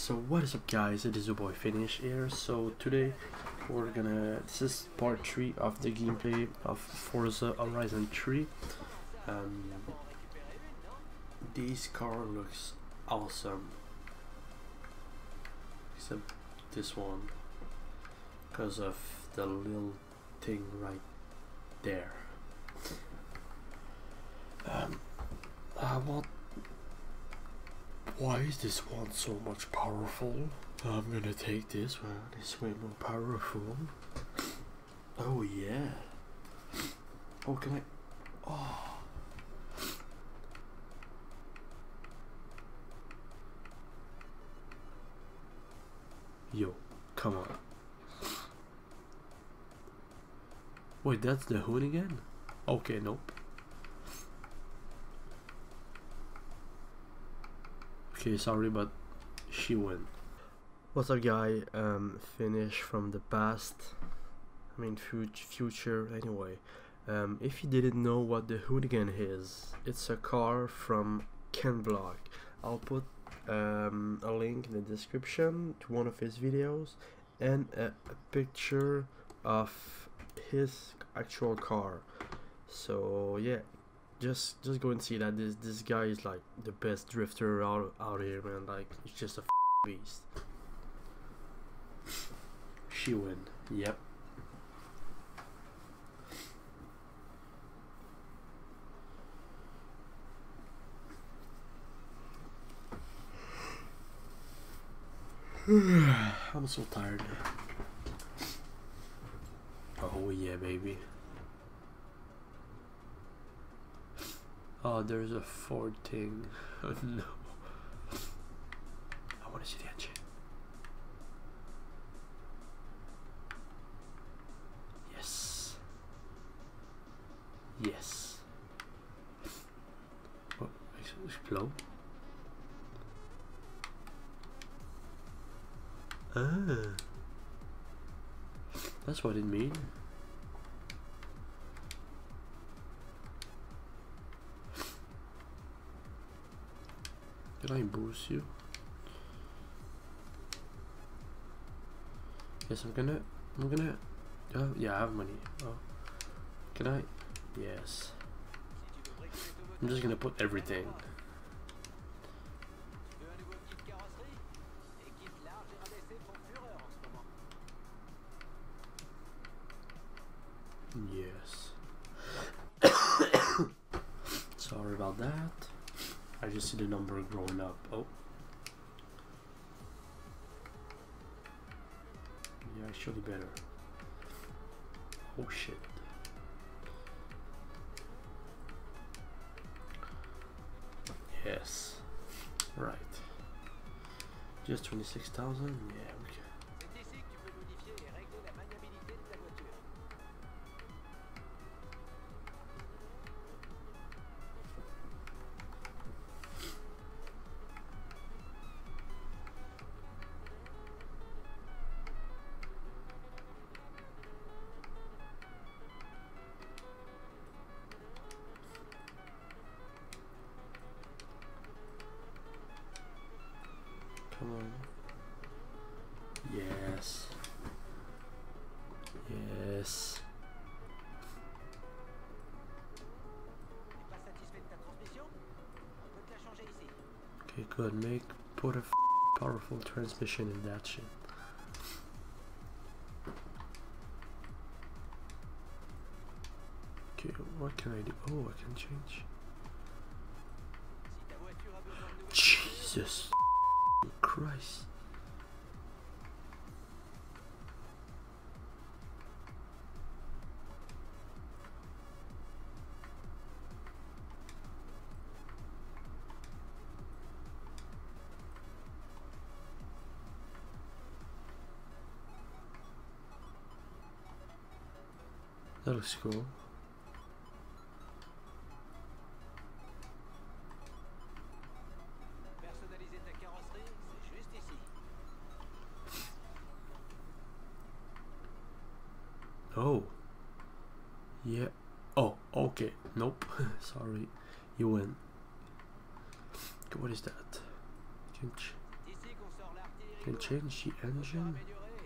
So what is up guys, it is your boy Finish here. So today this is part 3 of the gameplay of Forza Horizon 3. This car looks awesome, except this one, because of the little thing right there. Why is this one so much powerful? I'm gonna take this one. It's way more powerful. Oh yeah. Oh, can I? Oh. Yo, come on. Wait, that's the hood again? Okay, nope. Okay, sorry, but she won. What's up, guy? Finish from the past. I mean, future. Anyway, if you didn't know what the Hoonigan is, it's a car from Ken Block. I'll put a link in the description to one of his videos and a picture of his actual car. So yeah. Just go and see that this guy is like the best drifter out here, man. Like, he's just a beast. She win. Yep. I'm so tired. Oh yeah, baby. Oh, there's a Ford thing. Oh no. I want to see the engine. Yes. Yes. Oh, explode. Ah. That's what it means. Can I boost you? Yes, I'm gonna oh yeah, I have money. Oh, can I? Yes. I'm just gonna put everything. Yes. Sorry about that. I just see the number growing up. Oh. Yeah, actually better. Oh shit. Yes. Right. Just 26,000? Yeah, we can. Come on. Yes. Yes. Okay, good. Put a powerful transmission in that shit. Okay, what can I do? Oh, I can change. Jesus Christ. That looks cool. Oh. Yeah. Oh, okay. Nope. Sorry. You win. Okay, what is that? Can change the engine.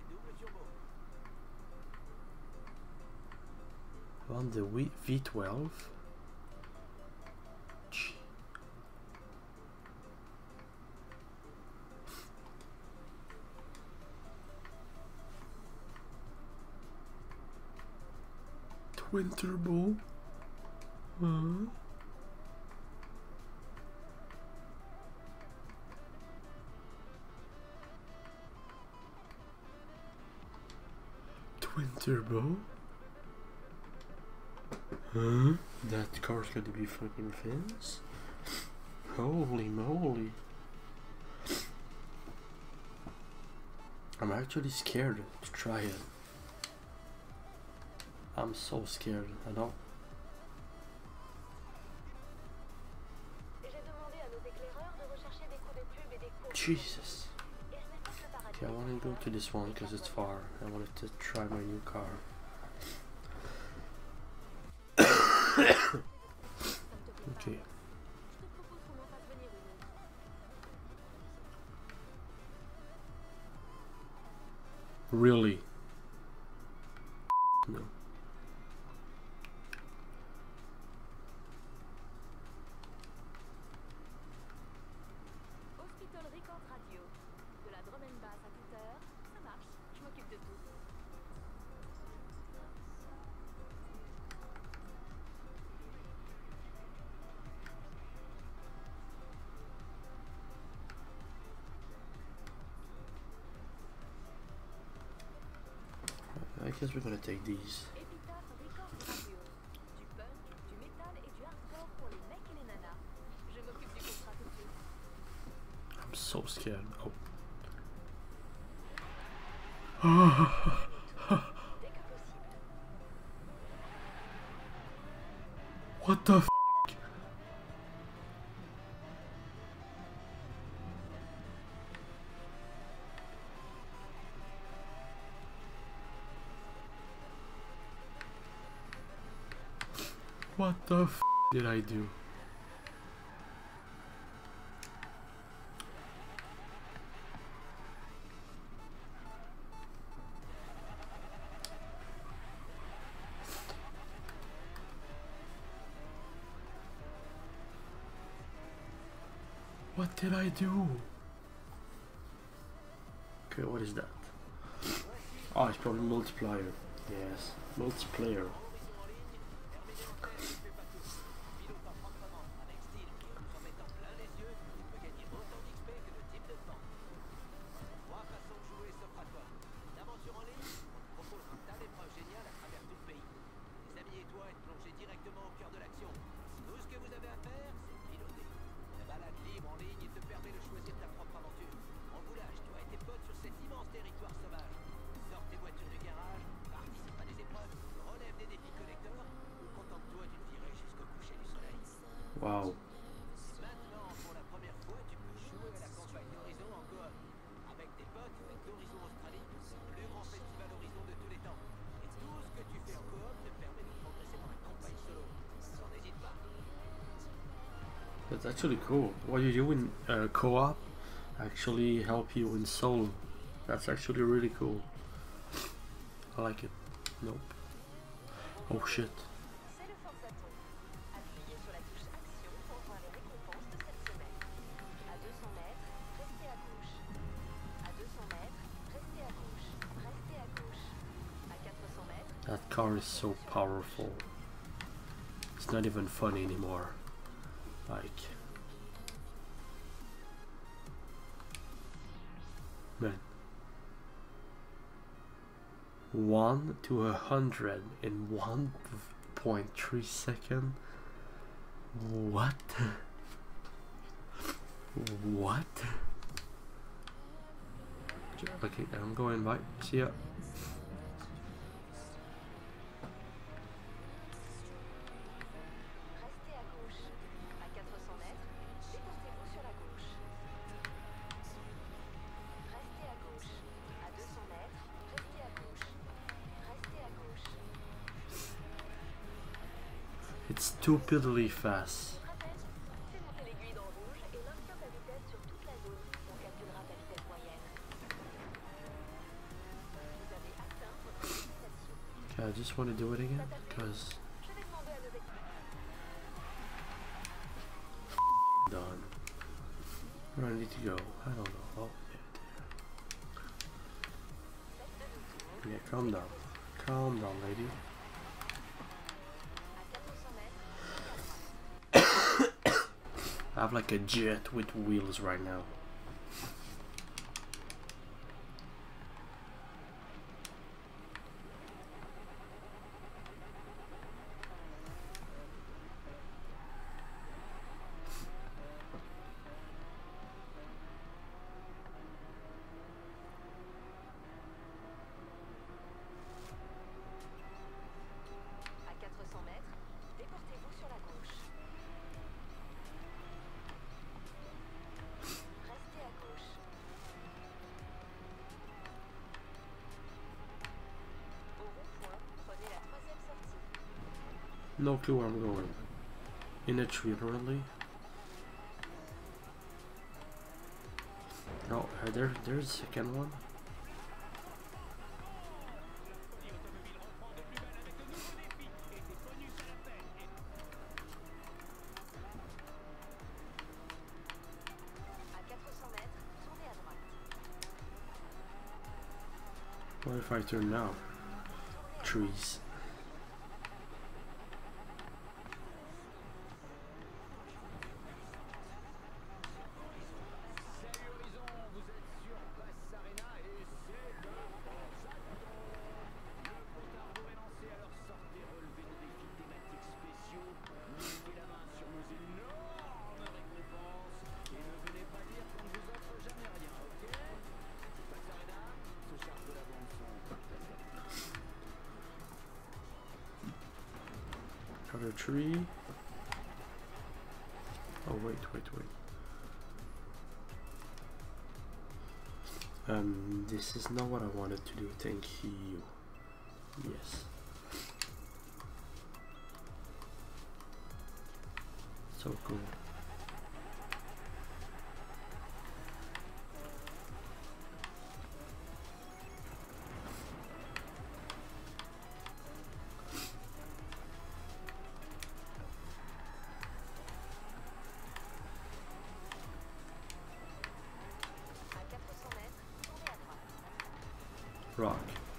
On the V12. Gee. Twin turbo. Twin turbo. That car's gonna be fucking fast. Holy moly. I'm actually scared to try it. I'm so scared, I know. Jesus. Okay, I want to go to this one because it's far. I wanted to try my new car. Okay. Really? No. I guess we're gonna take these. I'm so scared. Oh. What the f? What the f did I do? What did I do? Okay, what is that? Oh, it's probably multiplier. Yes, multiplayer. Wow. That's actually cool. What you do in co-op actually help you in solo. That's actually really cool. I like it. Nope. Oh shit. That car is so powerful. It's not even funny anymore. Like, man, 1 to 100 in 1.3 seconds. What? What? Okay, I'm going by. See ya. It's stupidly fast. Okay, I just want to do it again because done. Where do I need to go? I don't know. Oh, yeah, calm down. Calm down, lady. I have like a jet with wheels right now. No clue where I'm going. In a tree, apparently. No, there's a second one. What if I turn now? Trees. Another tree. Oh wait. This is not what I wanted to do. Thank you. Yes. So cool. Rock.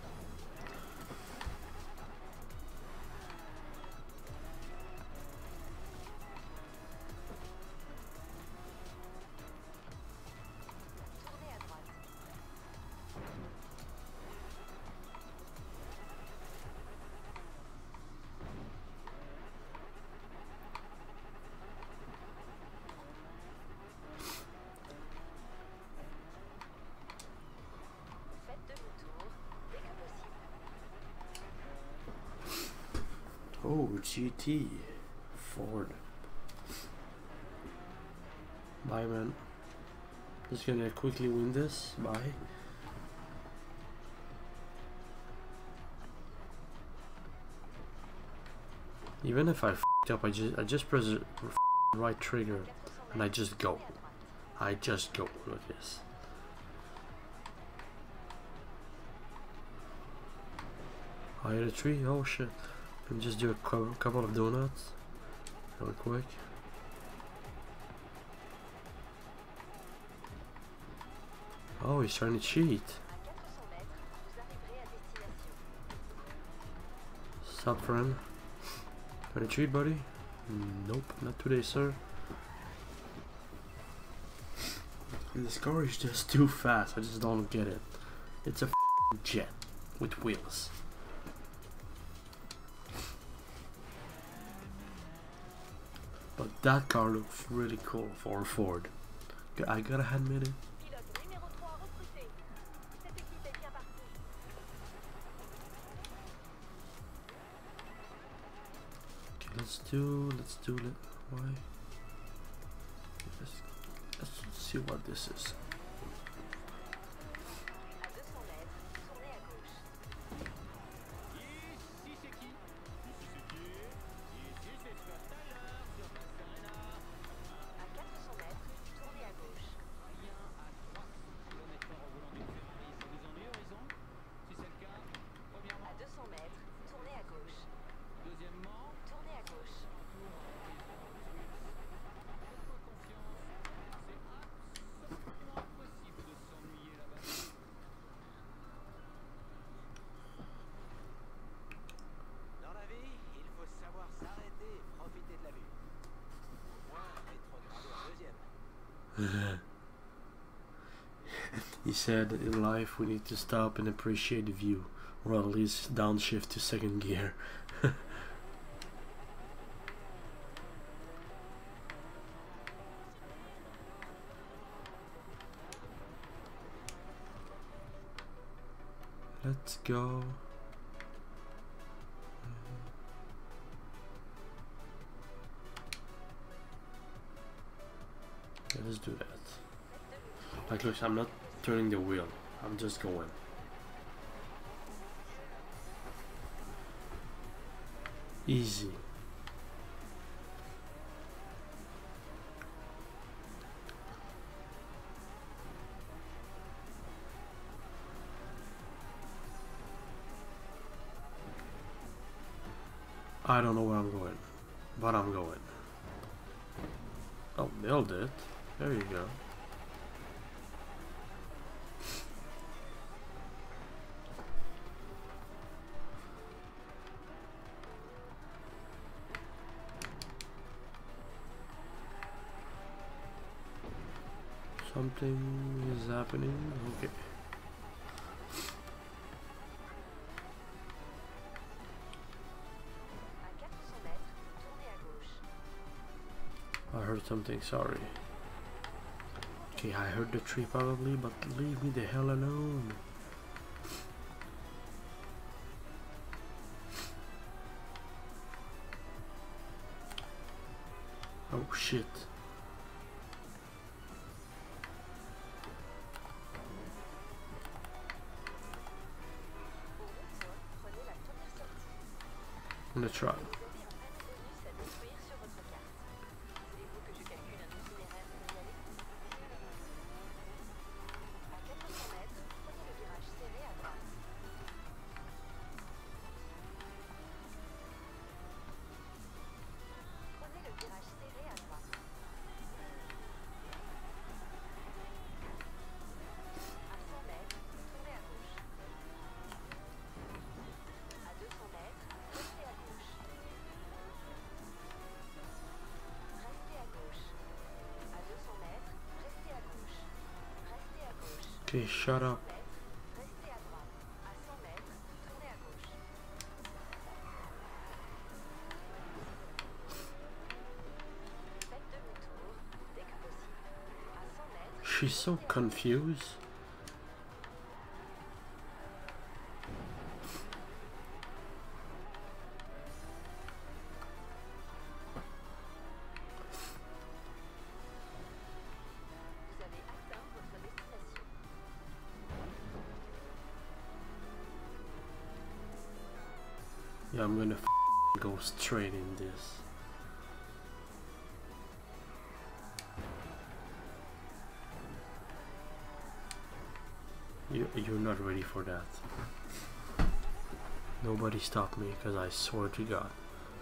Oh, GT Ford. Bye, man. Just gonna quickly win this. Bye. Even if I f***ed up, I just press the right trigger and I just go. I just go like this. I hit a tree. Oh shit. Let me just do a couple of donuts real quick. Oh, he's trying to cheat. Sup, friend? Trying to cheat, buddy? Nope, not today, sir. And this car is just too fast. I just don't get it. It's a jet with wheels. But that car looks really cool for a Ford. I gotta admit it. Okay, let's do it. Why? Let's see what this is. He said in life we need to stop and appreciate the view, or at least downshift to second gear. Let's go. Yeah, let's do that. Like, look, I'm not turning the wheel. I'm just going. Easy. I don't know where I'm going, but I'm going. Oh, nailed it. There you go. Something is happening. Okay. I heard something, sorry. Okay, I heard the tree probably, but leave me the hell alone. Oh shit. I'm gonna try. Okay, shut up. She's so confused. Yeah, I'm gonna go straight in this. You're not ready for that. Nobody stopped me, because I swear to God.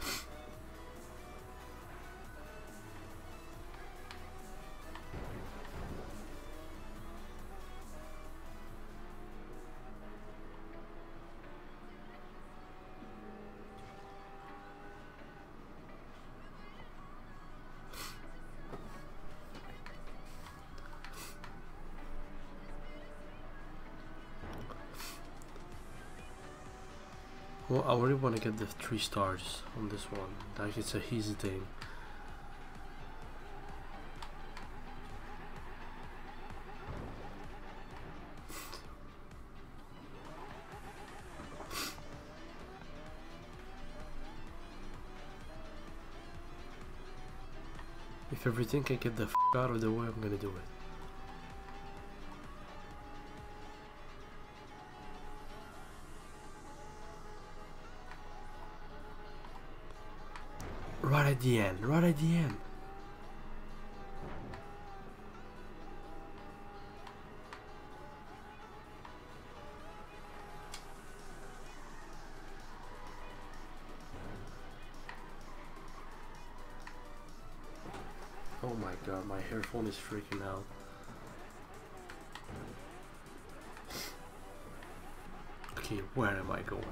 Well, I really want to get the 3 stars on this one. Like, it's a easy thing. If everything can get the f out of the way, I'm gonna do it. Right at the end, right at the end. Oh my god, my earphone is freaking out. Okay, where am I going?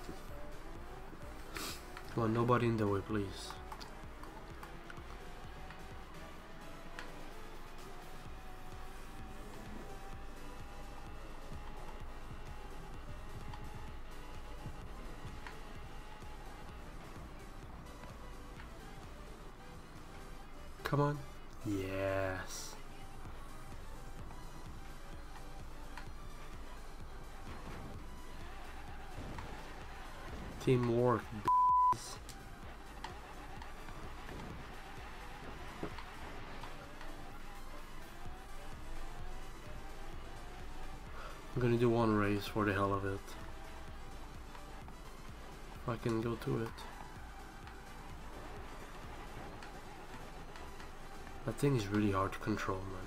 Come on, nobody in the way, please. Come on. Yes. Teamwork. I'm gonna do one race for the hell of it. If I can go to it. That thing is really hard to control, man.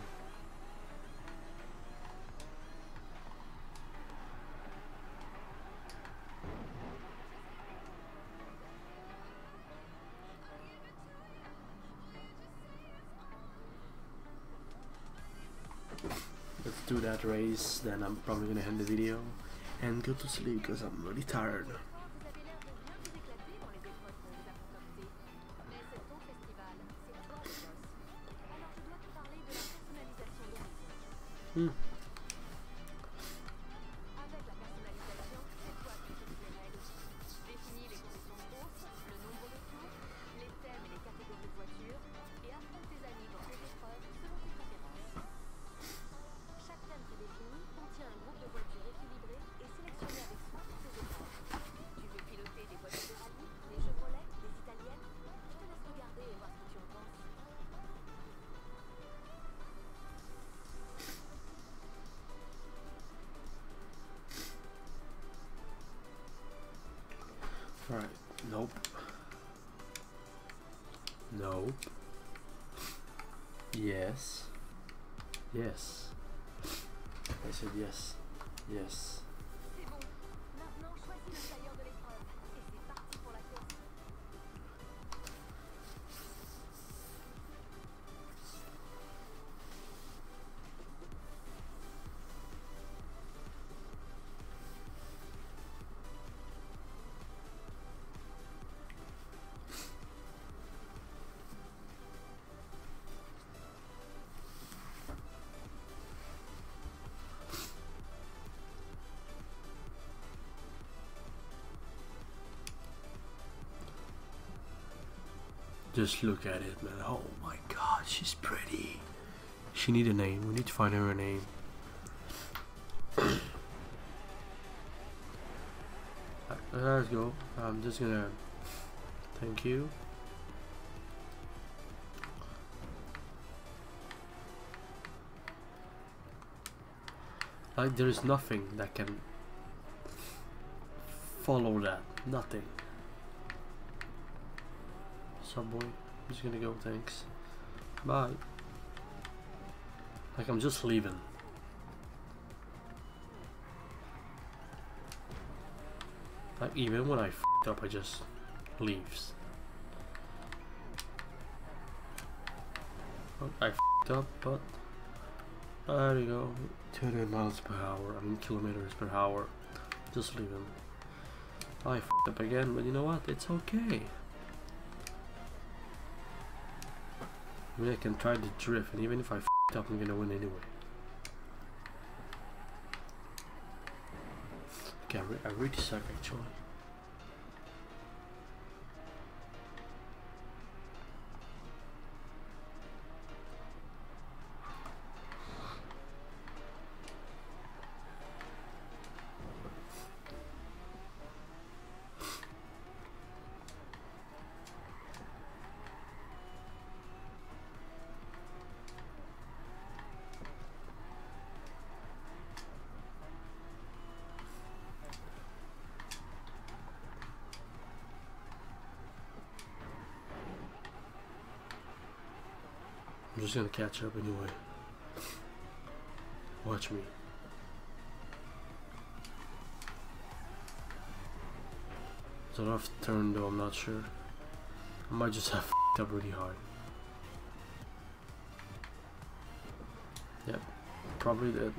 Let's do that race, then I'm probably gonna end the video and go to sleep because I'm really tired. Alright, nope. Nope. Yes. Yes. I said yes. Yes. Just look at it, man. Oh my god, she's pretty. She need a name. We need to find her a name. Let's go. I'm just gonna thank you. Like there is nothing that can follow that. Nothing. Subway. I'm just gonna go, thanks. Bye. Like I'm just leaving. Like even when I f***ed up, I just leaves. Oh, I f***ed up, but there you go. 200 miles per hour. I mean kilometers per hour. Just leaving. I f***ed up again, but you know what? It's okay. I mean, I can try to drift, and even if I f***ed up, I'm gonna win anyway. Okay, I really suck actually. I'm just gonna catch up anyway. Watch me. Is it off turn though? I'm not sure. I might just have f***ed up really hard. Yep, probably did.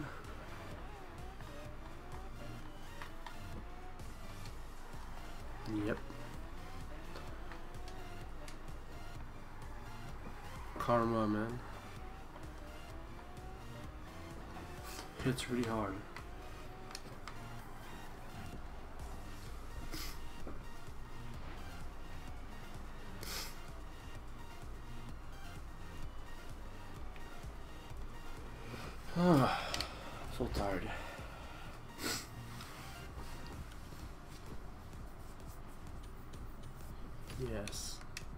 Yep. Karma, man. Hits really hard. So tired. Yes.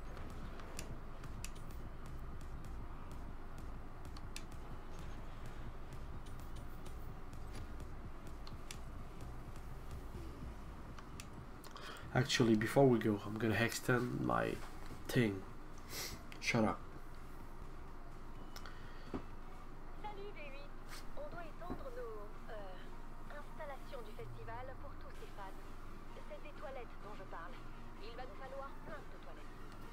Actually, before we go, I'm gonna extend my thing. Shut up. Salut V8. On doit étendre nos installations du festival pour tous ses fans. C'est des toilettes dont je parle. Il va nous falloir plein de toilettes.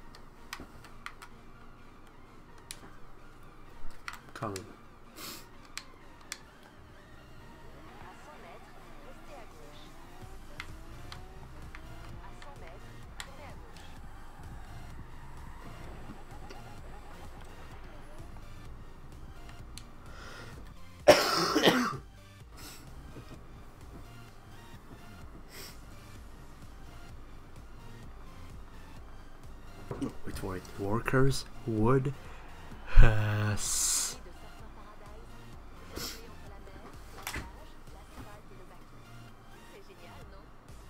Come. À 100 mètres, restez à gauche. À 100 mètres, tournez à gauche. Wait for it. Workers would De Surfer Paradise, situé entre la mer, la plage, l'asphalte et le bateau. C'est génial, non?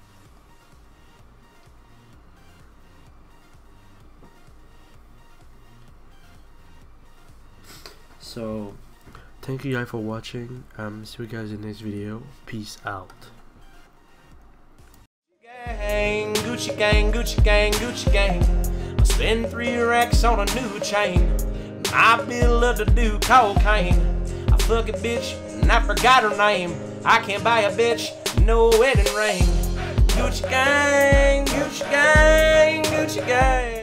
So, thank you guys for watching. See you guys in the next video. Peace out. Gang, Gucci gang, Gucci gang, Gucci gang. I spend 3 racks on a new chain. My bill love to do cocaine. I fuck a bitch and I forgot her name. I can't buy a bitch, no wedding ring. Gucci gang, Gucci gang, Gucci gang.